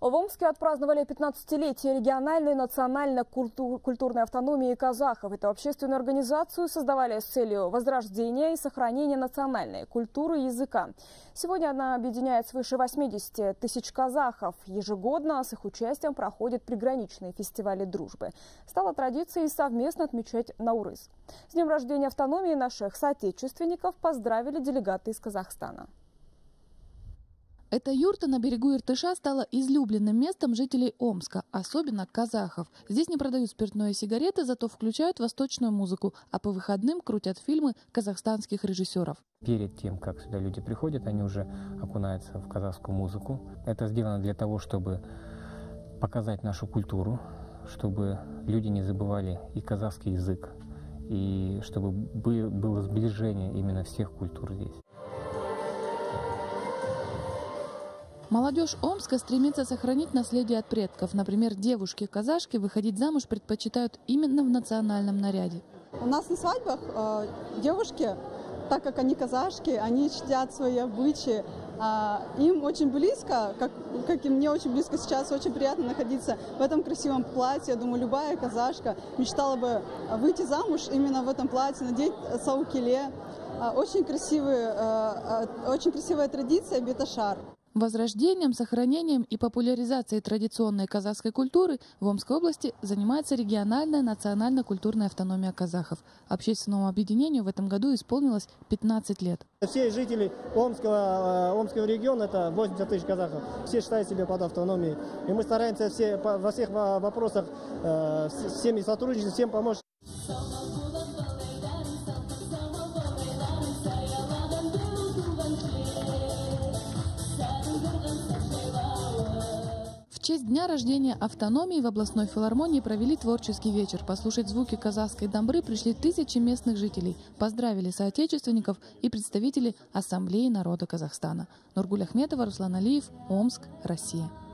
В Омске отпраздновали 15-летие региональной национально-культурной автономии казахов. Эту общественную организацию создавали с целью возрождения и сохранения национальной культуры и языка. Сегодня она объединяет свыше 80 тысяч казахов. Ежегодно с их участием проходят приграничные фестивали дружбы. Стала традицией совместно отмечать Наурыз. С днем рождения автономии наших соотечественников поздравили делегаты из Казахстана. Эта юрта на берегу Иртыша стала излюбленным местом жителей Омска, особенно казахов. Здесь не продают спиртное и сигареты, зато включают восточную музыку, а по выходным крутят фильмы казахстанских режиссеров. Перед тем, как сюда люди приходят, они уже окунаются в казахскую музыку. Это сделано для того, чтобы показать нашу культуру, чтобы люди не забывали и казахский язык, и чтобы было сближение именно всех культур здесь. Молодежь Омска стремится сохранить наследие от предков. Например, девушки-казашки выходить замуж предпочитают именно в национальном наряде. У нас на свадьбах девушки, так как они казашки, они чтят свои обычаи. Им очень близко, как и мне очень близко сейчас, очень приятно находиться в этом красивом платье. Я думаю, любая казашка мечтала бы выйти замуж именно в этом платье, надеть саукиле. Очень красивая традиция беташар. Возрождением, сохранением и популяризацией традиционной казахской культуры в Омской области занимается региональная национально-культурная автономия казахов. Общественному объединению в этом году исполнилось 15 лет. Все жители Омского региона, это 80 тысяч казахов, все считают себя под автономией. И мы стараемся во всех вопросах с всеми сотрудничать, всем помочь. В честь дня рождения автономии в областной филармонии провели творческий вечер. Послушать звуки казахской дамбры пришли тысячи местных жителей. Поздравили соотечественников и представители Ассамблеи народа Казахстана. Нургуль Ахметова, Руслан Алиев, Омск, Россия.